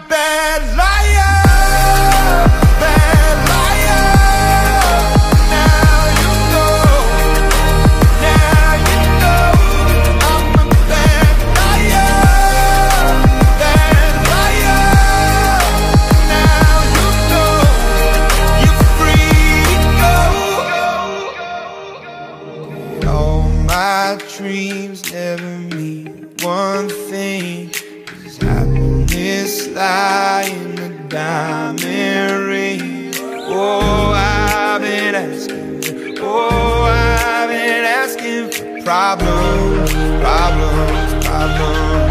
bad liar, bad liar. Now you know, now you know I'm a bad liar, bad liar. Now you know you're free to go. All my dreams never mean one thing. Is happiness lie in a diamond ring? Oh, I've been asking. Oh, I've been asking for problems, problems, problems.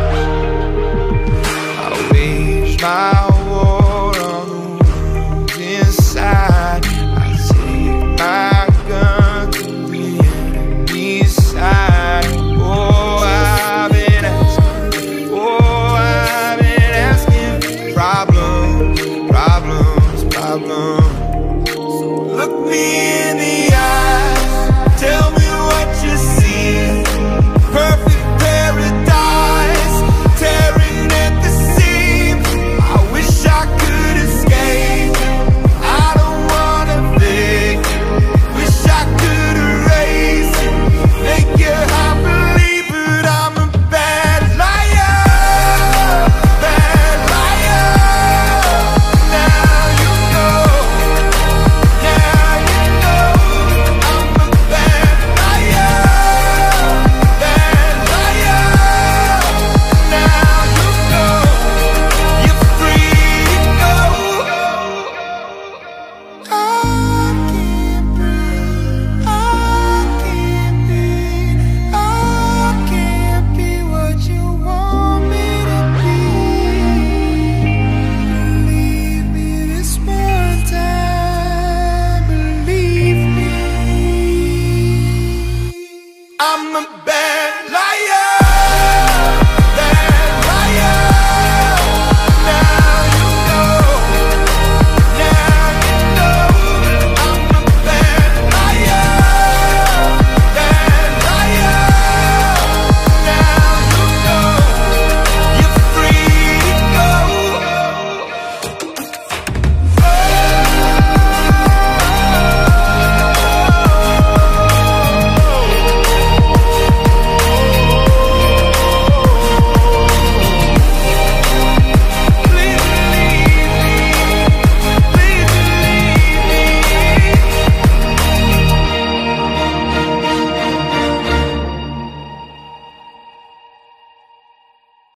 I wage my war on the wounds inside. I take my gun to the enemy's side. Oh, I've been asking. Oh, I've been asking for problems, problems, problems. So look me in the